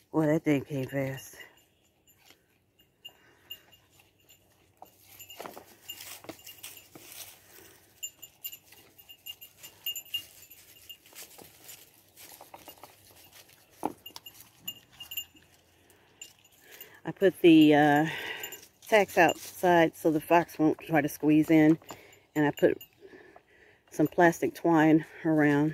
Boy, that thing came fast. I put the tacks outside so the fox won't try to squeeze in, and I put some plastic twine around.